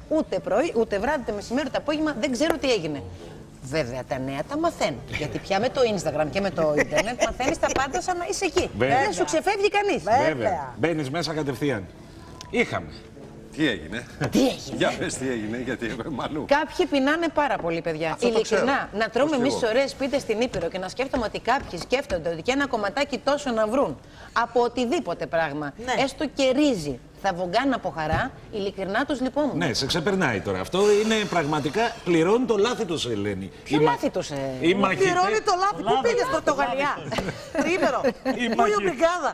Ούτε πρωί, ούτε βράδυ, ούτε μεσημέρι, ούτε απόγευμα, δεν ξέρω τι έγινε. Βέβαια τα νέα τα μαθαίνουν. Γιατί πια με το Instagram και με το Ιντερνετ μαθαίνεις τα πάντα σαν να είσαι εκεί. Δεν σου ξεφεύγει κανείς. Βέβαια. Μπαίνεις μέσα κατευθείαν. Είχαμε. Τι έγινε. Τι έγινε. Για πες τι έγινε, γιατί μάλλον. Κάποιοι πεινάνε πάρα πολύ, παιδιά. Ειλικρινά, να τρώμε εμείς ωραίες πίτες στην Ήπειρο και να σκέφτομαι ότι κάποιοι σκέφτονται ότι και ένα κομματάκι τόσο να βρουν από οτιδήποτε πράγμα, έστω και ρύζι, θα βογκάνε από χαρά, ειλικρινά τους λυπόμουν. Ναι, σε ξεπερνάει τώρα. Αυτό είναι πραγματικά. Πληρώνει το λάθη τους, Ελένη. Ποιο λάθη τους, Πληρώνει το λάθη. Πού πήγες, Πορτογαλία. Τρίμερο. Πού η μπριγκάδα.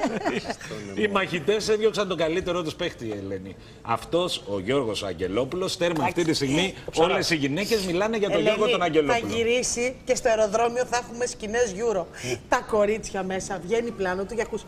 Οι μαχητές έδιωξαν τον καλύτερό τους παίχτη, Ελένη. Αυτός ο Γιώργος Αγγελόπουλος. Στέρμα αυτή τη στιγμή όλες οι γυναίκες μιλάνε για τον Γιώργο τον Αγγελόπουλο. Θα γυρίσει και στο αεροδρόμιο θα έχουμε σκηνές Euro. Τα κορίτσια μέσα, βγαίνει πλάνο του και ακούς.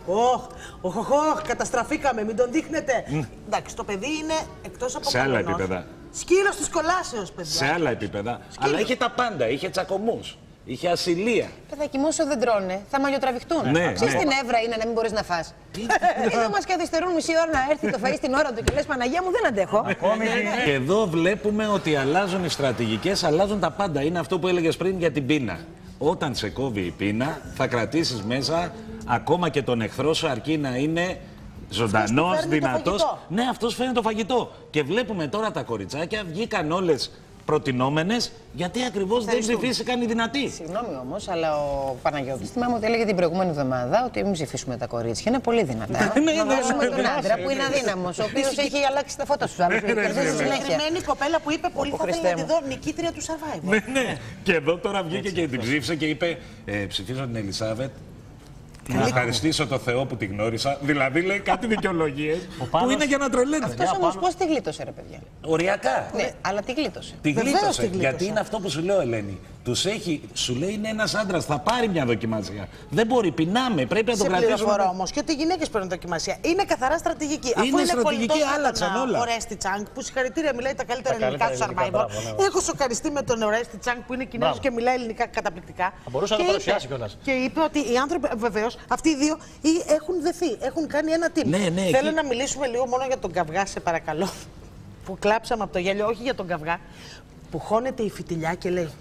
Οχ, καταστραφήκαμε, μην τον δείχνετε. Εντάξει, το παιδί είναι εκτός από σε άλλα επίπεδα. Σκύλος της κολάσεως, παιδιά. Σε άλλα επίπεδα. Αλλά είχε τα πάντα. Είχε τσακωμούς. Είχε ασυλία. Παιδάκι μου, όσο δεν τρώνε, θα μαλλιοτραβηχτούν. Ναι, Ξέρεις την έβρα είναι να μην μπορείς να φας. Εδώ μας καθυστερούν μισή ώρα να έρθει το φαΐ στην ώρα του και λες Παναγία μου, δεν αντέχω. Και εδώ βλέπουμε ότι αλλάζουν οι στρατηγικές, αλλάζουν τα πάντα. Είναι αυτό που έλεγες πριν για την πείνα. Όταν σε κόβει η πείνα, θα κρατήσεις μέσα ακόμα και τον εχθρό σου, αρκεί να είναι ζωντανός, δυνατός. Ναι, αυτός φέρνει το φαγητό. Και βλέπουμε τώρα τα κοριτσάκια βγήκαν όλες προτινόμενες, γιατί ακριβώς δεν ψηφίστηκαν οι δυνατοί. Συγγνώμη όμως, αλλά ο Παναγιώτης θυμάμαι ότι έλεγε την προηγούμενη εβδομάδα ότι μην ψηφίσουμε τα κορίτσια. Είναι πολύ δυνατά. Να δώσουμε τον άντρα που είναι αδύναμος, ο οποίος έχει αλλάξει τα φώτα στους άλλους. Είναι η κοπέλα που είπε πολύ θα ήθελα να τη δω νικήτρια του Survivor. Ναι. Και εδώ τώρα βγήκε και την ψήφισε και είπε ψηφίζω την Ελισάβετ. Να ευχαριστήσω το Θεό που τη γνώρισα. Δηλαδή λέει κάτι δικαιολογίες που είναι για να τρελαίνουν. Αυτός όμως πώς τη γλίτωσε, ρε παιδιά. Οριακά. Ναι, αλλά τη γλίτωσε. Τη γλίτωσε. Γιατί είναι αυτό που σου λέω, Ελένη. Τους έχει, σου λέει είναι ένας άντρας, θα πάρει μια δοκιμασία. Δεν μπορεί, πεινάμε, πρέπει να τον κρατήσουμε. Σε πληροφορώ όμως και ότι οι γυναίκες παίρνουν δοκιμασία. Είναι καθαρά στρατηγική. Είναι στρατηγική, άλλαξαν όλα. Ο Ρέστι Τσάνγκ που συγχαρητήρια μιλάει τα καλύτερα ελληνικά του Survivor. Έχω σοκαριστεί με τον Ρέστι Τσάνγκ που είναι Κινέζος και μιλάει ελληνικά καταπληκτικά. Θα μπορούσε να το παρουσιάσει κιόλας. Και είπε ότι οι άνθρωποι, βεβαίως, αυτοί οι δύο έχουν δεθεί, έχουν κάνει ένα team. Ναι, θέλω να μιλήσουμε λίγο μόνο για τον καυγά, σε παρακαλώ. Που κλάψαμε από το γέλιο, όχι για τον καυγά. Που χώνεται η φιτιλιά και λέει.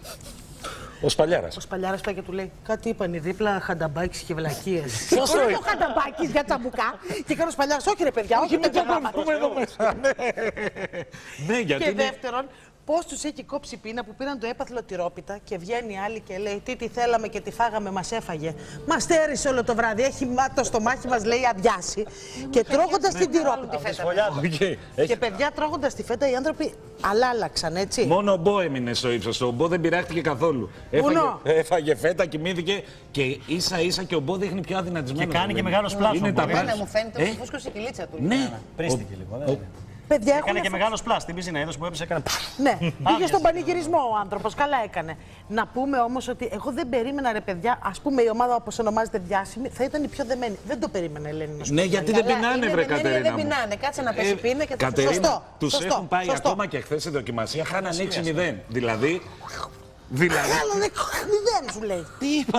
Ο Σπαλιάρας. Ο Σπαλιάρας πάει και του λέει: κάτι είπαν οι δίπλα Χανταμπάκης και βλακίες. Ποιος είναι ο Χανταμπάκης για τσαμπουκά. Και κάνει ο Σπαλιάρας: όχι ρε παιδιά, όχι με τσαμπουκά. Ναι, γιατί. Και δεύτερον, πώς τους έχει κόψει πείνα που πήραν το έπαθλο τυρόπιτα και βγαίνει άλλη και λέει: τι θέλαμε και τι φάγαμε, μας έφαγε. Μας τέρισε όλο το βράδυ. Έχει το στομάχι μας, λέει, αδειάσει. Και τρώγοντας την τυρόπιτα. Και παιδιά, τρώγοντας τη φέτα, οι άνθρωποι αλλάξαν, έτσι. Μόνο ο Μπό έμεινε στο ύψος. Ο Μπό δεν πειράχτηκε καθόλου. Έφαγε φέτα, κοιμήθηκε και ίσα ίσα και ο Μπό δείχνει πιο αδυνατισμένο. Και κάνει και μεγάλο πλάσμα. Μου φαίνεται ότι φούσκωσε η κυλίτσα του. Ναι, πρίστηκε λίγο. Παιδιά, έκανε και μεγάλο πλάσ στην πισίνα, είδος που έπεσε, έκανε. Ναι, πήγε στον πανηγυρισμό ο άνθρωπος, καλά έκανε. Να πούμε όμως ότι εγώ δεν περίμενα, ρε παιδιά, ας πούμε η ομάδα όπως ονομάζεται διάσημη, θα ήταν η πιο δεμένη. Δεν το περίμενα, Ελένη. Ναι, γιατί δεν πεινάνε, βρε Κατερίνα. Δεν πεινάνε, κάτσε να πέσει πείνα και θα Κατερίνα, τους έχουν πάει ακόμα και χθες στη δοκιμασία, χάναν 6-0. Δηλαδή. Χάνανε 0, σου λέει.